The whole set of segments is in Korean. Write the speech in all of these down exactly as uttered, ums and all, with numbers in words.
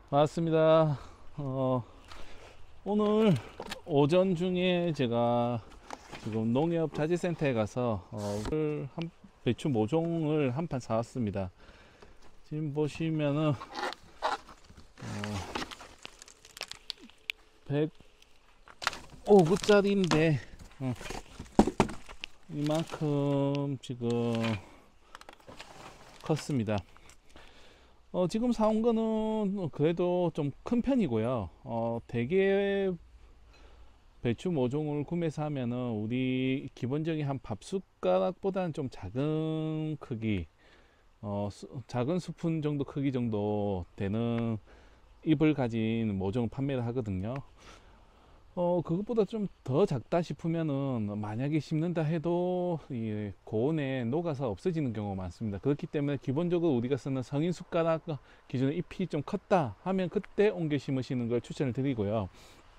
반갑습니다. 어, 오늘 오전 중에 제가 지금 농협 자재센터에 가서 어, 한, 배추 모종을 한 판 사왔습니다. 지금 보시면은 어, 백오 구짜리인데 어, 이만큼 지금 컸습니다. 어, 지금 사온 거는 그래도 좀 큰 편이고요. 어, 대개 배추 모종을 구매해서 하면은 우리 기본적인 한 밥 숟가락보다는 좀 작은 크기, 어, 수- 작은 스푼 정도 크기 정도 되는 잎을 가진 모종을 판매를 하거든요. 어, 그것보다 좀 더 작다 싶으면은 만약에 심는다 해도 이 고온에 녹아서 없어지는 경우가 많습니다. 그렇기 때문에 기본적으로 우리가 쓰는 성인 숟가락 기준의 잎이 좀 컸다 하면 그때 옮겨 심으시는 걸 추천을 드리고요.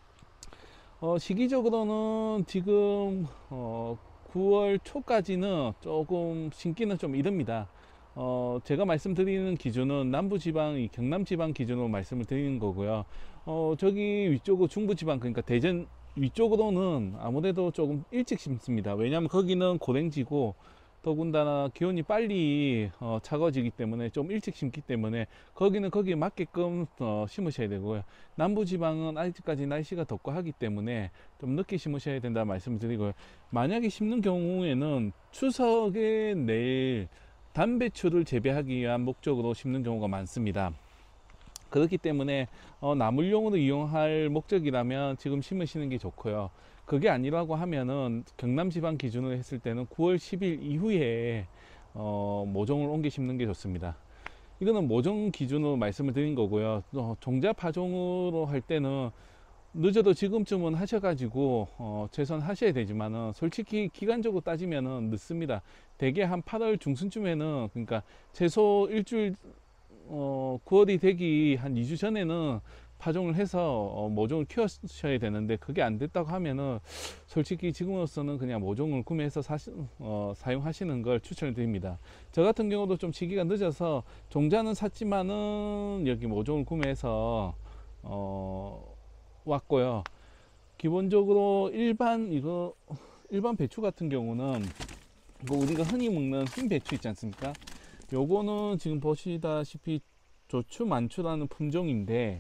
어, 시기적으로는 지금 어, 구월 초까지는 조금 심기는 좀 이릅니다. 어, 제가 말씀드리는 기준은 남부지방, 이 경남지방 기준으로 말씀을 드리는 거고요. 어, 저기 위쪽으로 중부지방, 그러니까 대전 위쪽으로는 아무래도 조금 일찍 심습니다. 왜냐하면 거기는 고랭지고 더군다나 기온이 빨리 어, 차가워지기 때문에 좀 일찍 심기 때문에 거기는 거기에 맞게끔 어, 심으셔야 되고요. 남부지방은 아직까지 날씨가 덥고 하기 때문에 좀 늦게 심으셔야 된다 말씀을 드리고요. 만약에 심는 경우에는 추석에 내일 담배추를 재배하기 위한 목적으로 심는 경우가 많습니다. 그렇기 때문에 어, 나물용으로 이용할 목적이라면 지금 심으시는 게 좋고요. 그게 아니라고 하면은 경남 지방 기준으로 했을 때는 구월 십일 이후에 어, 모종을 옮겨 심는 게 좋습니다. 이거는 모종 기준으로 말씀을 드린 거고요. 어, 종자 파종으로 할 때는 늦어도 지금쯤은 하셔가지고 어, 최선하셔야 되지만은 솔직히 기간적으로 따지면은 늦습니다. 대개 한 팔월 중순쯤에는, 그러니까 최소 일주일, 어, 구월이 되기 한 이 주 전에는 파종을 해서 어, 모종을 키우셔야 되는데 그게 안 됐다고 하면은 솔직히 지금으로서는 그냥 모종을 구매해서 사시, 어, 사용하시는 걸 추천을 드립니다. 저 같은 경우도 좀 시기가 늦어서 종자는 샀지만은 여기 모종을 구매해서 어, 왔고요. 기본적으로 일반 이거 일반 배추 같은 경우는 그 우리가 흔히 먹는 흰 배추 있지 않습니까? 요거는 지금 보시다시피 조추만추라는 품종인데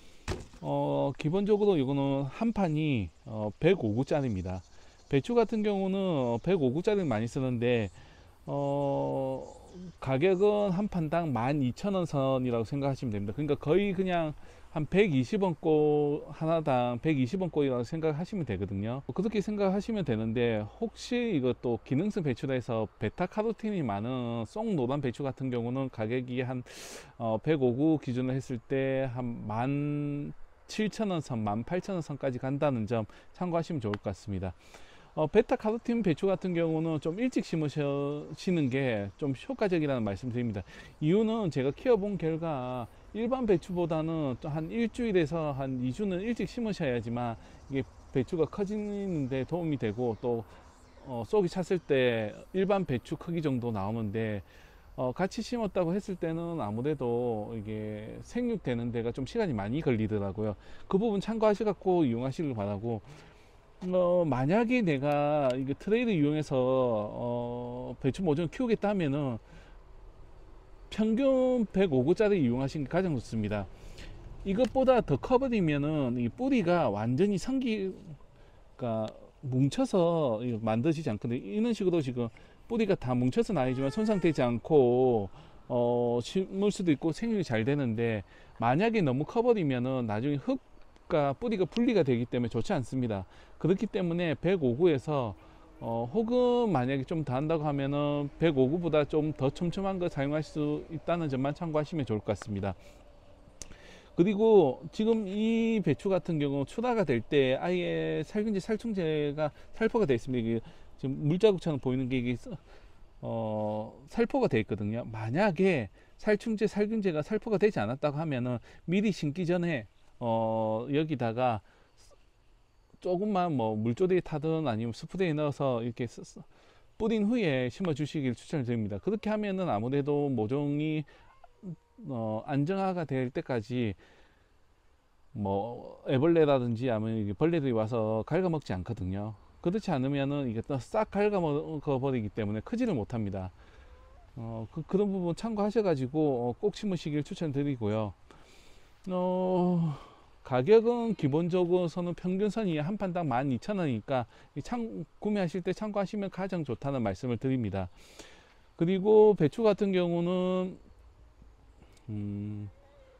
어, 기본적으로 이거는 한 판이 어, 백오 구짜리입니다. 배추 같은 경우는 백오 구짜리를 많이 쓰는데 어, 가격은 한 판당 만 이천 원 선이라고 생각하시면 됩니다. 그러니까 거의 그냥 한 백이십 원 꼴, 하나당 백이십 원 꼴이라고 생각하시면 되거든요. 그렇게 생각하시면 되는데 혹시 이것도 기능성 배추라 해서 베타카로틴이 많은 쏙 노란 배추 같은 경우는 가격이 한 어, 백오 구 기준으로 했을 때 한 만 칠천 원 선, 만 팔천 원 선까지 간다는 점 참고하시면 좋을 것 같습니다. 어, 베타카로틴 배추 같은 경우는 좀 일찍 심으시는 게 좀 효과적이라는 말씀 드립니다. 이유는 제가 키워본 결과 일반 배추보다는 한 일주일에서 한 이 주는 일찍 심으셔야지만 이게 배추가 커지는데 도움이 되고 또 어, 쏙이 찼을 때 일반 배추 크기 정도 나오는데 어, 같이 심었다고 했을 때는 아무래도 이게 생육되는 데가 좀 시간이 많이 걸리더라고요. 그 부분 참고하셔갖고 이용하시길 바라고, 어, 만약에 내가 이거 트레이를 이용해서 어, 배추 모종을 키우겠다 하면은 평균 백오 구짜리 이용하시는 게 가장 좋습니다. 이것보다 더 커버리면은 이 뿌리가 완전히 성기가 뭉쳐서 만들어지지 않거든요. 이런 식으로 지금 뿌리가 다 뭉쳐서는 아니지만 손상되지 않고 어, 심을 수도 있고 생육이 잘 되는데 만약에 너무 커버리면은 나중에 흙과 뿌리가 분리가 되기 때문에 좋지 않습니다. 그렇기 때문에 백오 구에서 어, 혹은 만약에 좀 더 한다고 하면은 백오 구보다 좀 더 촘촘한 거 사용할 수 있다는 점만 참고하시면 좋을 것 같습니다. 그리고 지금 이 배추 같은 경우 출하가 될 때 아예 살균제, 살충제가 살포가 되어 있습니다. 이게 지금 물자국처럼 보이는 게 이게 어, 살포가 되어 있거든요. 만약에 살충제, 살균제가 살포가 되지 않았다고 하면은 미리 심기 전에 어, 여기다가 조금만 뭐 물조리에 타든 아니면 스프레이 넣어서 이렇게 뿌린 후에 심어 주시길 추천을 드립니다. 그렇게 하면은 아무래도 모종이 어, 안정화가 될 때까지 뭐 애벌레라든지 아니면 이게 벌레들이 와서 갉아먹지 않거든요. 그렇지 않으면은 이게 또 싹 갉아먹어 버리기 때문에 크지를 못합니다. 어, 그, 그런 부분 참고하셔가지고 어, 꼭 심으시길 추천드리고요. 어, 가격은 기본적으로서는 평균선이 한 판당 만 이천 원이니까 참, 구매하실 때 참고하시면 가장 좋다는 말씀을 드립니다. 그리고 배추 같은 경우는 음,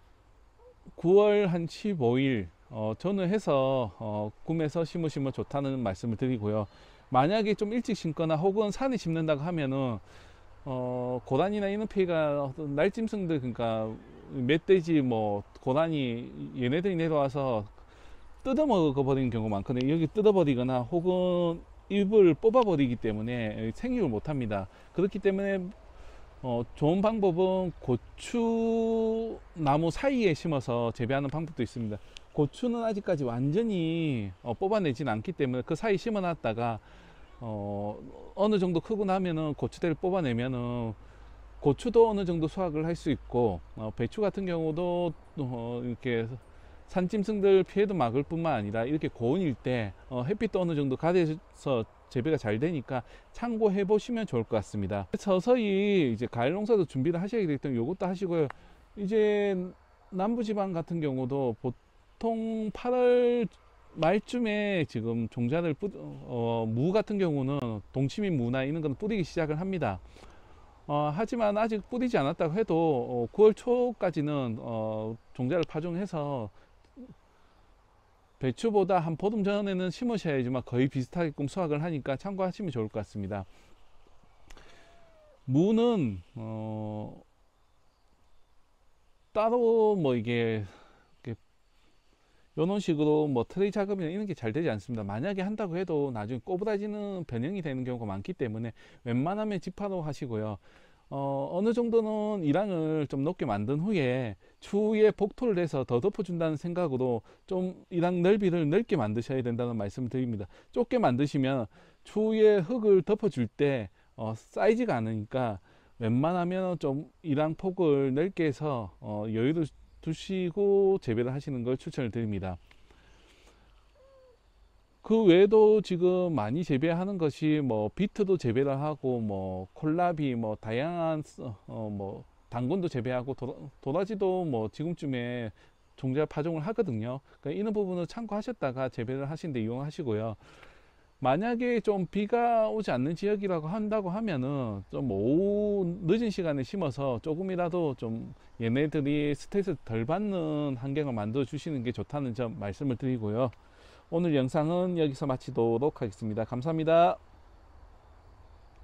구월 한 십오 일 어, 전후해서 어, 구매해서 심으시면 좋다는 말씀을 드리고요. 만약에 좀 일찍 심거나 혹은 산에 심는다고 하면은 어, 고라니나 이너피가 날짐승들, 그러니까 멧돼지, 뭐 고라니, 얘네들이 내려와서 뜯어먹어 버리는 경우가 많거든요. 여기 뜯어버리거나 혹은 잎을 뽑아버리기 때문에 생육을 못합니다. 그렇기 때문에 어, 좋은 방법은 고추 나무 사이에 심어서 재배하는 방법도 있습니다. 고추는 아직까지 완전히 어, 뽑아내진 않기 때문에 그 사이 심어놨다가 어, 어느 정도 크고 나면은 고추대를 뽑아내면은 고추도 어느 정도 수확을 할 수 있고, 어, 배추 같은 경우도 어, 이렇게 산짐승들 피해도 막을 뿐만 아니라 이렇게 고온일 때 어, 햇빛도 어느 정도 가려서 재배가 잘 되니까 참고해 보시면 좋을 것 같습니다. 서서히 이제 가을 농사도 준비를 하셔야 되기 때문에 이것도 하시고요. 이제 남부지방 같은 경우도 보통 팔월 말쯤에 지금 종자를 뿌, 어, 무 같은 경우는 동치미 무나 이런 건 뿌리기 시작을 합니다. 어, 하지만 아직 뿌리지 않았다고 해도 어, 구월 초까지는 어, 종자를 파종해서 배추보다 한 보름 전에는 심으셔야지만 거의 비슷하게끔 수확을 하니까 참고하시면 좋을 것 같습니다. 무는 어, 따로 뭐 이게 이런 식으로 뭐 트레이 작업이나 이런 게 잘 되지 않습니다. 만약에 한다고 해도 나중에 꼬부라지는 변형이 되는 경우가 많기 때문에 웬만하면 지파로 하시고요. 어, 어느 정도는 이랑을 좀 높게 만든 후에 추후에 복토를 내서 더 덮어준다는 생각으로 좀 이랑 넓이를 넓게 만드셔야 된다는 말씀을 드립니다. 좁게 만드시면 추후에 흙을 덮어줄 때 어, 쌓이지가 않으니까 웬만하면 좀 이랑 폭을 넓게 해서 어, 여유를 두시고 재배를 하시는 걸 추천을 드립니다. 그 외에도 지금 많이 재배하는 것이 뭐 비트도 재배를 하고 뭐 콜라비 뭐 다양한 어 뭐 당근도 재배하고 도, 도라지도 뭐 지금쯤에 종자 파종을 하거든요. 그러니까 이런 부분을 참고하셨다가 재배를 하시는데 이용하시고요. 만약에 좀 비가 오지 않는 지역이라고 한다고 하면은 좀 오후 늦은 시간에 심어서 조금이라도 좀 얘네들이 스트레스 덜 받는 환경을 만들어 주시는 게 좋다는 점 말씀을 드리고요. 오늘 영상은 여기서 마치도록 하겠습니다. 감사합니다.